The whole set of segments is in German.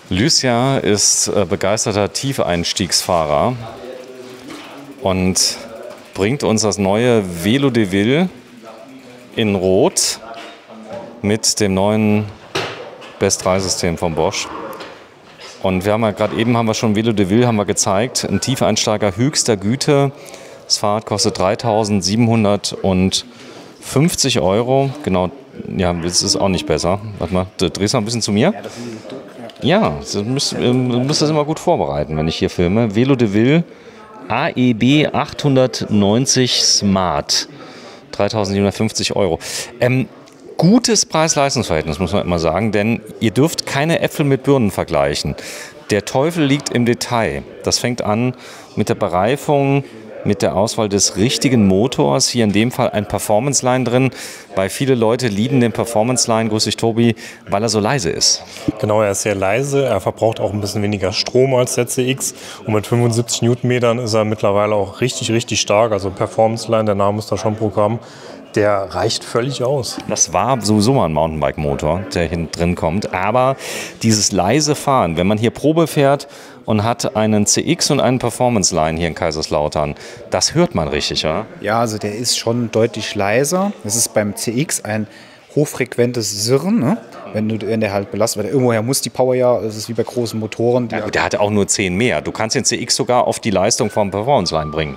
Lucien ist begeisterter Tiefeinstiegsfahrer und bringt uns das neue Velo de Ville in Rot mit dem neuen Best 3-System von Bosch. Und wir haben ja gerade eben schon Velo de Ville haben wir gezeigt, ein Tiefeinsteiger höchster Güte. Das Fahrrad kostet 3.750 Euro. Genau, ja, das ist auch nicht besser. Warte mal, du drehst noch ein bisschen zu mir. Ja, du musst das immer gut vorbereiten, wenn ich hier filme. Velo de Ville AEB 890 Smart. 3.750 Euro. Gutes Preis-Leistungs-Verhältnis, muss man immer sagen, denn ihr dürft keine Äpfel mit Birnen vergleichen. Der Teufel liegt im Detail. Das fängt an mit der Bereifung, mit der Auswahl des richtigen Motors. Hier in dem Fall ein Performance-Line drin, weil viele Leute lieben den Performance-Line, grüß dich Tobi, weil er so leise ist. Genau, er ist sehr leise, er verbraucht auch ein bisschen weniger Strom als der CX und mit 75 Newtonmetern ist er mittlerweile auch richtig, richtig stark. Also Performance-Line, der Name ist da schon Programm. Der reicht völlig aus. Das war sowieso mal ein Mountainbike-Motor, der hier drin kommt. Aber dieses leise Fahren, wenn man hier Probe fährt und hat einen CX und einen Performance-Line hier in Kaiserslautern, das hört man richtig, oder? Ja, also der ist schon deutlich leiser. Das ist beim CX ein hochfrequentes Sirren, ne? Wenn der halt belastet wird. Irgendwoher muss die Power ja, das ist wie bei großen Motoren. Ja, der hat auch nur 10 mehr. Du kannst den CX sogar auf die Leistung vom Performance-Line bringen.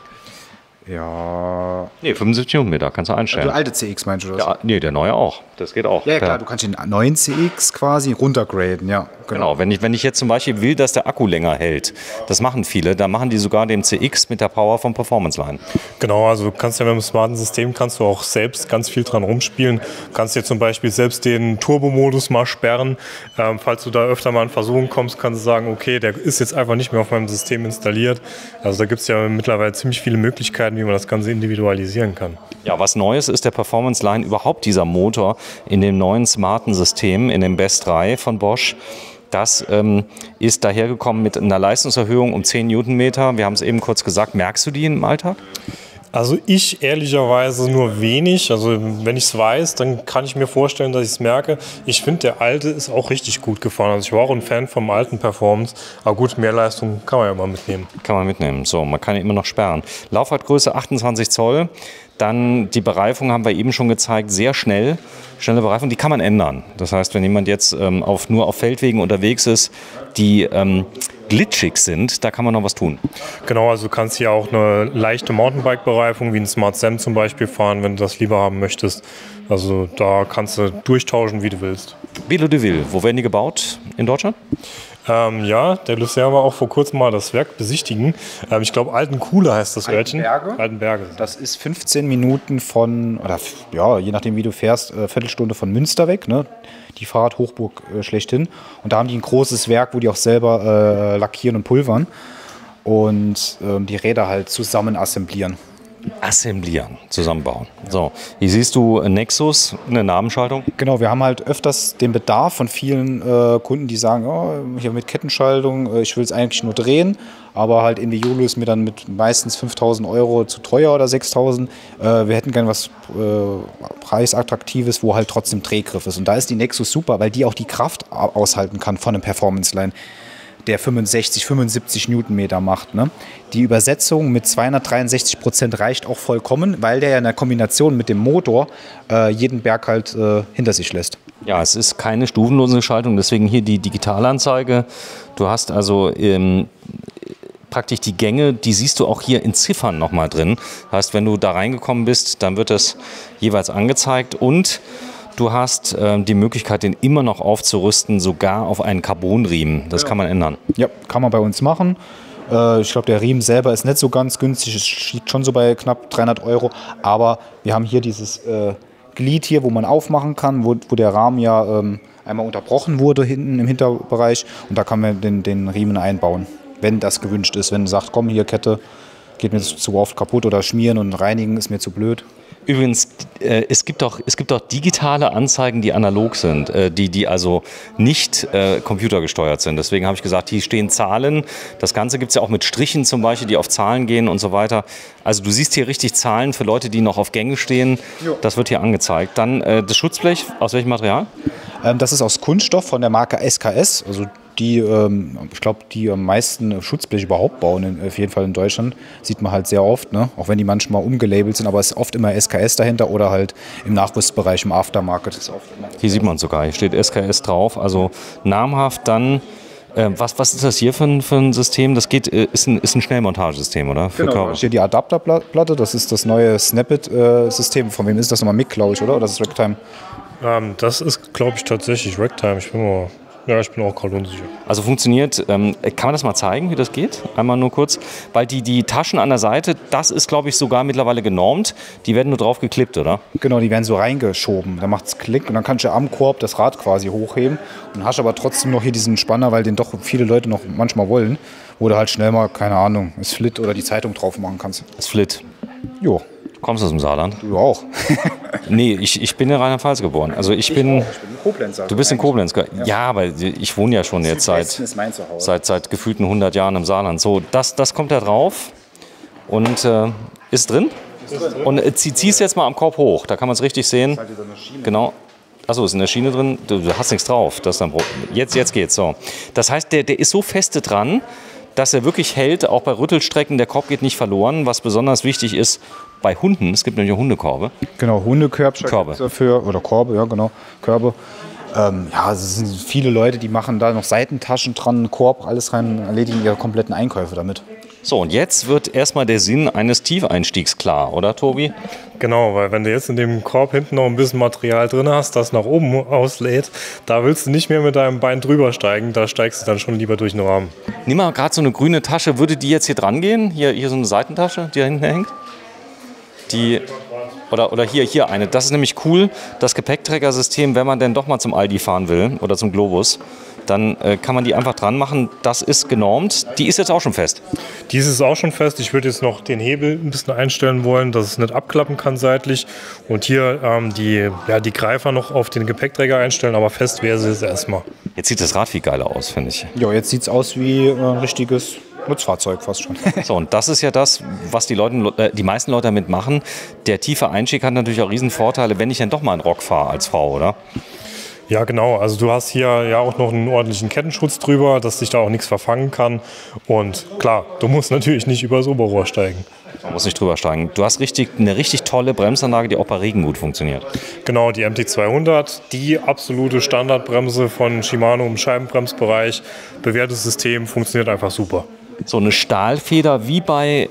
Ja. Nee, 75 Newtonmeter kannst du einstellen. Der alte CX meinst du das? Ja, nee, der neue auch. Das geht auch. Ja, klar, du kannst den neuen CX quasi runtergraden, ja. Genau, wenn ich jetzt zum Beispiel will, dass der Akku länger hält, das machen viele, dann machen die sogar den CX mit der Power vom Performance Line. Genau, also du kannst ja mit dem smarten System kannst du auch selbst ganz viel dran rumspielen. Du kannst dir zum Beispiel selbst den Turbo-Modus mal sperren. Falls du da öfter mal in Versuchung kommst, kannst du sagen, okay, der ist jetzt einfach nicht mehr auf meinem System installiert. Also da gibt es ja mittlerweile ziemlich viele Möglichkeiten, wie man das Ganze individualisieren kann. Ja, was Neues ist der Performance Line, überhaupt dieser Motor in dem neuen smarten System, in dem Best 3 von Bosch. Das ist dahergekommen mit einer Leistungserhöhung um 10 Newtonmeter. Wir haben es eben kurz gesagt. Merkst du die im Alltag? Also ich ehrlicherweise nur wenig. Also wenn ich es weiß, dann kann ich mir vorstellen, dass ich es merke. Ich finde, der alte ist auch richtig gut gefahren. Also ich war auch ein Fan vom alten Performance. Aber gut, mehr Leistung kann man ja mal mitnehmen. Kann man mitnehmen. So, man kann ihn immer noch sperren. Laufradgröße 28 Zoll. Dann die Bereifung haben wir eben schon gezeigt, sehr schnelle Bereifung, die kann man ändern. Das heißt, wenn jemand jetzt nur auf Feldwegen unterwegs ist, die glitschig sind, da kann man noch was tun. Genau, also du kannst hier auch eine leichte Mountainbike-Bereifung wie ein Smart Sam zum Beispiel fahren, wenn du das lieber haben möchtest. Also da kannst du durchtauschen, wie du willst. Velo de Ville, wo werden die gebaut in Deutschland? Ja, der Lucien war auch vor kurzem mal das Werk besichtigen. Ich glaube, Altenkuhle heißt das Örtchen. Altenberge. Das ist 15 Minuten von, oder ja, je nachdem wie du fährst, Viertelstunde von Münster weg, ne? Die Fahrradhochburg schlechthin. Und da haben die ein großes Werk, wo die auch selber lackieren und pulvern und die Räder halt zusammen assemblieren. Zusammenbauen. So, hier siehst du Nexus, eine Nabenschaltung. Genau, wir haben halt öfters den Bedarf von vielen Kunden, die sagen, oh, hier mit Kettenschaltung, ich will es eigentlich nur drehen, aber halt in Violo ist mir dann mit meistens 5.000 Euro zu teuer oder 6.000. Wir hätten gern was Preisattraktives, wo halt trotzdem Drehgriff ist. Und da ist die Nexus super, weil die auch die Kraft aushalten kann von einem Performance-Line, der 65, 75 Newtonmeter macht. Ne? Die Übersetzung mit 263% reicht auch vollkommen, weil der ja in der Kombination mit dem Motor jeden Berg halt hinter sich lässt. Ja, es ist keine stufenlose Schaltung, deswegen hier die Digitalanzeige. Du hast also praktisch die Gänge, die siehst du auch hier in Ziffern nochmal drin. Das heißt, wenn du da reingekommen bist, dann wird das jeweils angezeigt und du hast die Möglichkeit, den immer noch aufzurüsten, sogar auf einen Carbonriemen. Das kann man ändern. Ja, kann man bei uns machen. Ich glaube, der Riemen selber ist nicht so ganz günstig. Es liegt schon so bei knapp 300 Euro. Aber wir haben hier dieses Glied hier, wo man aufmachen kann, wo der Rahmen ja einmal unterbrochen wurde hinten im Hinterbereich. Und da kann man den Riemen einbauen, wenn das gewünscht ist. Wenn du sagst, komm, hier Kette, geht mir zu oft kaputt oder schmieren und reinigen ist mir zu blöd. Übrigens, es gibt auch digitale Anzeigen, die analog sind, die also nicht computergesteuert sind. Deswegen habe ich gesagt, hier stehen Zahlen. Das Ganze gibt es ja auch mit Strichen zum Beispiel, die auf Zahlen gehen und so weiter. Also du siehst hier richtig Zahlen für Leute, die noch auf Gänge stehen. Jo. Das wird hier angezeigt. Dann das Schutzblech, aus welchem Material? Das ist aus Kunststoff von der Marke SKS. Also die, ich glaube, die am meisten Schutzbleche überhaupt bauen, auf jeden Fall in Deutschland. Sieht man halt sehr oft, ne? Auch wenn die manchmal umgelabelt sind, aber es ist oft immer SKS dahinter oder halt im Nachrüstbereich, im Aftermarket. Hier sieht man sogar, hier steht SKS drauf, also namhaft dann. Was ist das hier für ein System? Das ist ein Schnellmontagesystem, oder? Genau, hier die Adapterplatte, das ist das neue Snap-it-System. Von wem ist das nochmal? Mick, glaube ich, oder? Das ist Ragtime. Das ist, glaube ich, tatsächlich Ragtime. Ich bin auch gerade unsicher. Also funktioniert, kann man das mal zeigen, wie das geht? Einmal nur kurz, weil die Taschen an der Seite, das ist, glaube ich, sogar mittlerweile genormt. Die werden nur drauf geklippt, oder? Genau, die werden so reingeschoben. Da macht es Klick und dann kannst du am Korb das Rad quasi hochheben. Und hast aber trotzdem noch hier diesen Spanner, weil den doch viele Leute noch manchmal wollen, wo du halt schnell mal, keine Ahnung, das Flit oder die Zeitung drauf machen kannst. Das Flit? Jo. Kommst du aus dem Saarland? Du auch. Nee, ich bin in Rheinland-Pfalz geboren. Also ich bin in Koblenz. Du bist in Koblenz. Ja, aber ich wohne ja schon jetzt seit gefühlten 100 Jahren im Saarland. So, das kommt da drauf und ist drin. Und zieh's jetzt mal am Korb hoch, da kann man es richtig sehen. Genau. Achso, ist in der Schiene drin. Du hast nichts drauf. Das dann jetzt geht's. So. Das heißt, der ist so feste dran, dass er wirklich hält, auch bei Rüttelstrecken. Der Korb geht nicht verloren. Was besonders wichtig ist bei Hunden, es gibt nämlich auch Hundekorbe. Genau, Hundekörbchen dafür, oder Korbe, ja genau, Körbe. Es sind viele Leute, die machen da noch Seitentaschen dran, Korb, alles rein, erledigen ihre kompletten Einkäufe damit. So, und jetzt wird erstmal der Sinn eines Tiefeinstiegs klar, oder Tobi? Genau, weil wenn du jetzt in dem Korb hinten noch ein bisschen Material drin hast, das nach oben auslädt, da willst du nicht mehr mit deinem Bein drüber steigen, da steigst du dann schon lieber durch den Rahmen. Nimm mal gerade so eine grüne Tasche, würde die jetzt hier dran gehen? Hier so eine Seitentasche, die da hinten hängt? Oder hier eine. Das ist nämlich cool, das Gepäckträgersystem, wenn man denn doch mal zum Aldi fahren will oder zum Globus, dann kann man die einfach dran machen. Das ist genormt. Die ist jetzt auch schon fest. Die ist auch schon fest. Ich würde jetzt noch den Hebel ein bisschen einstellen wollen, dass es nicht abklappen kann seitlich. Und hier die Greifer noch auf den Gepäckträger einstellen, aber fest wäre sie jetzt erstmal. Jetzt sieht das Rad viel geiler aus, finde ich. Ja, jetzt sieht es aus wie ein richtiges Nutzfahrzeug fast schon. So, und das ist ja das, was die meisten Leute damit machen. Der tiefe Einstieg hat natürlich auch riesen Vorteile, wenn ich dann doch mal einen Rock fahre als Frau, oder? Ja, genau. Also du hast hier ja auch noch einen ordentlichen Kettenschutz drüber, dass sich da auch nichts verfangen kann. Und klar, du musst natürlich nicht übers Oberrohr steigen. Man muss nicht drüber steigen. Du hast eine richtig tolle Bremsanlage, die auch bei Regen gut funktioniert. Genau, die MT200, die absolute Standardbremse von Shimano im Scheibenbremsbereich. Bewährtes System, funktioniert einfach super. So eine Stahlfeder wie bei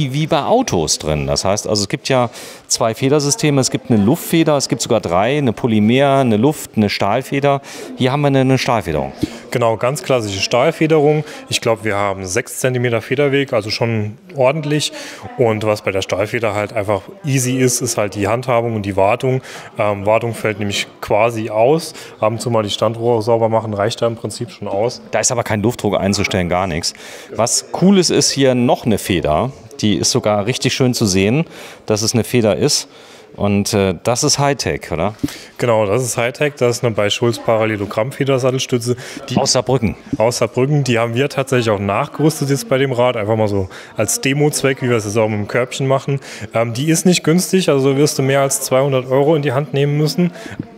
Autos drin. Das heißt, also es gibt ja 2 Federsysteme. Es gibt eine Luftfeder, es gibt sogar 3, eine Polymer, eine Luft, eine Stahlfeder. Hier haben wir eine Stahlfederung. Genau, ganz klassische Stahlfederung. Ich glaube, wir haben 6 cm Federweg, also schon ordentlich. Und was bei der Stahlfeder halt einfach easy ist halt die Handhabung und die Wartung. Wartung fällt nämlich quasi aus. Ab und zu mal die Standrohre sauber machen, reicht da im Prinzip schon aus. Da ist aber kein Luftdruck einzustellen, gar nichts. Was cool ist hier noch eine Feder. Die ist sogar richtig schön zu sehen, dass es eine Feder ist. Und das ist Hightech, oder? Genau, das ist Hightech. Das ist eine bei Schulz Parallelogramm-Federsattelstütze. Aus Saarbrücken. Aus Saarbrücken. Die haben wir tatsächlich auch nachgerüstet jetzt bei dem Rad. Einfach mal so als Demo-Zweck, wie wir es jetzt auch mit dem Körbchen machen. Die ist nicht günstig, also wirst du mehr als 200 € in die Hand nehmen müssen.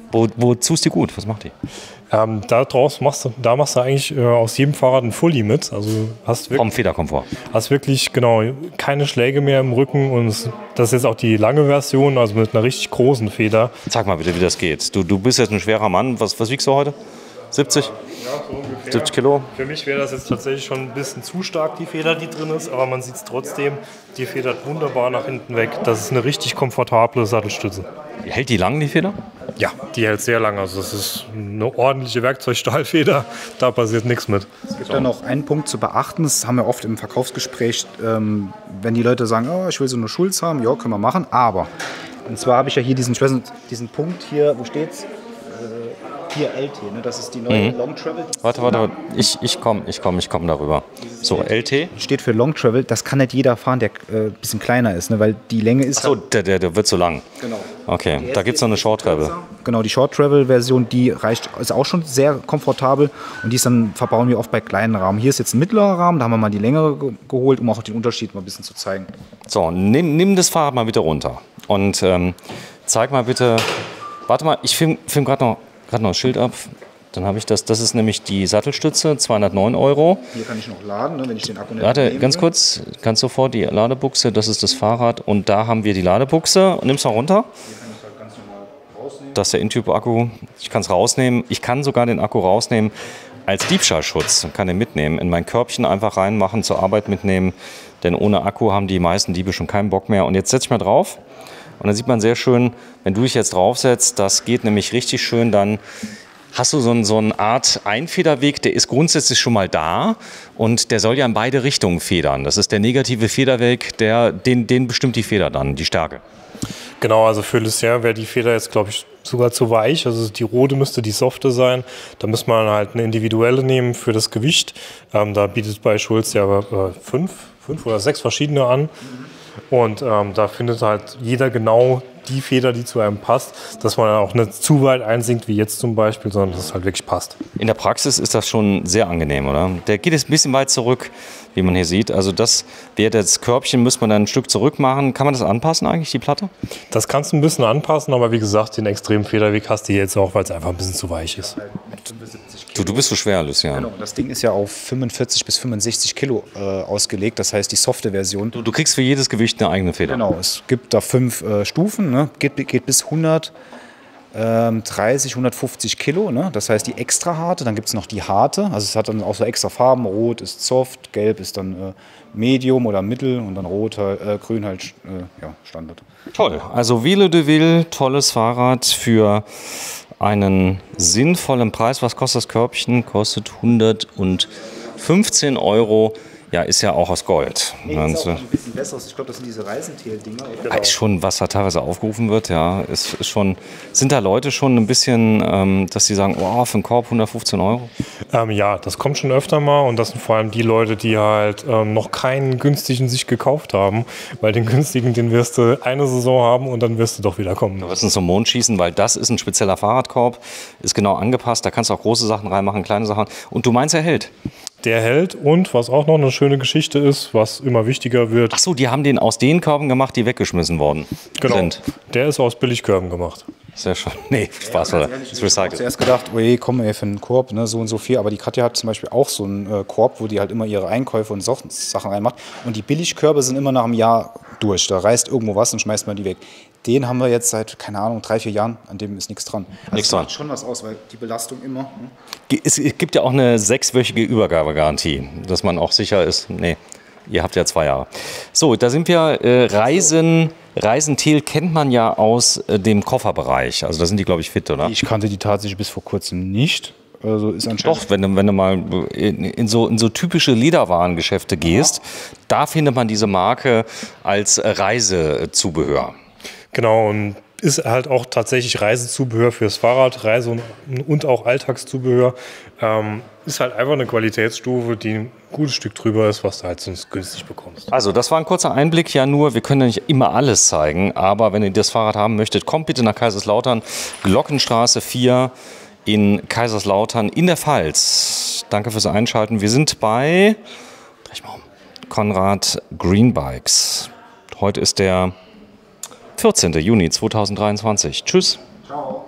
Wozu ist die gut? Was macht die? Da machst du eigentlich aus jedem Fahrrad ein Fully mit. Also vom Federkomfort. Hast wirklich keine Schläge mehr im Rücken und das ist jetzt auch die lange Version, also mit einer richtig großen Feder. Sag mal bitte, wie das geht. Du bist jetzt ein schwerer Mann. Was wiegst du heute? 70? Ja, so ungefähr. 70 Kilo? Für mich wäre das jetzt tatsächlich schon ein bisschen zu stark, die Feder, die drin ist, aber man sieht es trotzdem, die federt wunderbar nach hinten weg. Das ist eine richtig komfortable Sattelstütze. Hält die lang, die Feder? Ja, die hält sehr lang. Also das ist eine ordentliche Werkzeugstahlfeder, da passiert nichts mit. Es gibt da noch einen Punkt zu beachten, das haben wir oft im Verkaufsgespräch, wenn die Leute sagen, oh, ich will so eine Schulz haben, ja, können wir machen, aber, und zwar habe ich ja hier diesen Punkt hier, wo steht's? Hier LT, ne? Das ist die neue Long Travel. Warte, ich komm darüber. So, LT? Steht für Long Travel, das kann nicht jeder fahren, der ein bisschen kleiner ist, ne? Weil die Länge ist... Achso, der wird so lang. Genau. Okay, da gibt es noch eine Short Travel. Genau, die Short Travel Version, die ist auch schon sehr komfortabel und die verbauen wir oft bei kleinen Rahmen. Hier ist jetzt ein mittlerer Rahmen, da haben wir mal die längere geholt, um auch den Unterschied mal ein bisschen zu zeigen. So, nimm das Fahrrad mal bitte runter und zeig mal bitte... Warte mal, ich film gerade noch das Schild ab. Dann habe ich das ist nämlich die Sattelstütze, 209 Euro. Hier kann ich noch laden, ne, wenn ich den Akku nicht Warte, nehme. ganz kurz, ganz sofort die Ladebuchse, das ist das Fahrrad und da haben wir die Ladebuchse. Nimm's mal runter. Hier kann ich halt ganz normal rausnehmen. Das ist der Intyp-Akku. Ich kann es rausnehmen. Ich kann sogar den Akku rausnehmen als Diebstahlschutz. Kann den mitnehmen, in mein Körbchen einfach reinmachen, zur Arbeit mitnehmen. Denn ohne Akku haben die meisten Diebe schon keinen Bock mehr. Und jetzt setze ich mal drauf. Und dann sieht man sehr schön, wenn du dich jetzt draufsetzt, das geht nämlich richtig schön dann. Hast du so eine Art Einfederweg, der ist grundsätzlich schon mal da und der soll ja in beide Richtungen federn. Das ist der negative Federweg, den bestimmt die Feder dann, die Stärke. Genau, also für Lucien wäre die Feder jetzt, glaube ich, sogar zu weich. Also die rote müsste die softe sein. Da muss man halt eine individuelle nehmen für das Gewicht. Da bietet bei Schulz ja fünf oder 6 verschiedene an. Und da findet halt jeder genau die Feder, die zu einem passt, dass man auch nicht zu weit einsinkt, wie jetzt zum Beispiel, sondern dass es halt wirklich passt. In der Praxis ist das schon sehr angenehm, oder? Der geht jetzt ein bisschen weit zurück, wie man hier sieht. Also das Körbchen müsste man dann ein Stück zurück machen. Kann man das anpassen eigentlich, die Platte? Das kannst du ein bisschen anpassen, aber wie gesagt, den extremen Federweg hast du jetzt auch, weil es einfach ein bisschen zu weich ist. Du bist so schwer, Lucien. Genau, das Ding ist ja auf 45 bis 65 Kilo ausgelegt, das heißt die softe Version. Du kriegst für jedes Gewicht eine eigene Feder. Genau, es gibt da 5 Stufen, ne? Geht bis 130, 150 Kilo, ne? Das heißt die extra harte, dann gibt es noch die harte, also es hat dann auch so extra Farben, rot ist soft, gelb ist dann Medium oder Mittel und dann rot, grün halt Standard. Toll, also Velo de Ville, tolles Fahrrad für einen sinnvollen Preis. Was kostet das Körbchen? Kostet 115 Euro. Ja, ist ja auch aus Gold. Nee, ist auch ein bisschen besser. Ich glaube, das sind diese Reisentel-Dinger. Ist schon, was da teilweise aufgerufen wird, ja. Ist schon, sind da Leute schon ein bisschen, dass sie sagen, oh, für einen Korb 115 Euro? Ja, das kommt schon öfter mal und das sind vor allem die Leute, die halt noch keinen günstigen sich gekauft haben, weil den günstigen, den wirst du eine Saison haben und dann wirst du doch wieder kommen. Du wirst uns zum Mond schießen, weil das ist ein spezieller Fahrradkorb, ist genau angepasst, da kannst du auch große Sachen reinmachen, kleine Sachen und du meinst, er hält? Der hält und was auch noch eine schöne Geschichte ist, was immer wichtiger wird. Ach so, die haben den aus den Körben gemacht, die weggeschmissen worden sind. Der ist aus Billigkörben gemacht. Sehr schön. Nee, Spaß, oder? Ich habe zuerst gedacht, oh je, komm ey, für einen Korb, ne, so und so viel. Aber die Katja hat zum Beispiel auch so einen Korb, wo die halt immer ihre Einkäufe und Sachen reinmacht. Und die Billigkörbe sind immer nach einem Jahr durch. Da reißt irgendwo was und schmeißt man die weg. Den haben wir jetzt seit, keine Ahnung, 3, 4 Jahren, an dem ist nichts dran. Also nichts dran. Macht schon was aus, weil die Belastung immer. Ne? Es gibt ja auch eine 6-wöchige Übergabegarantie, dass man auch sicher ist, nee, ihr habt ja 2 Jahre. So, da sind wir, Reisentel kennt man ja aus dem Kofferbereich. Also da sind die, glaube ich, fit, oder? Ich kannte die tatsächlich bis vor kurzem nicht. Also ist anscheinend Doch, wenn du mal in so typische Lederwarengeschäfte gehst, da findet man diese Marke als Reisezubehör. Genau, und ist halt auch tatsächlich Reisezubehör fürs Fahrrad, und auch Alltagszubehör. Ist halt einfach eine Qualitätsstufe, die ein gutes Stück drüber ist, was du halt sonst günstig bekommst. Also das war ein kurzer Einblick, ja nur, wir können ja nicht immer alles zeigen, aber wenn ihr das Fahrrad haben möchtet, kommt bitte nach Kaiserslautern, Glockenstraße 4 in Kaiserslautern in der Pfalz. Danke fürs Einschalten. Wir sind bei Konrad Green Bikes. Heute ist der 14. Juni 2023. Tschüss. Ciao.